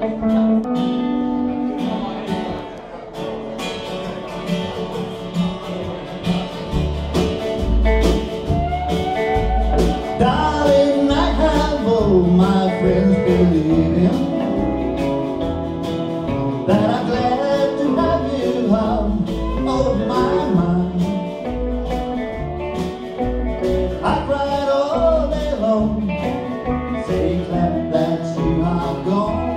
Darling, I have all my friends believing that I'm glad to have you out of my mind. I cried all day long, saying glad that you are gone.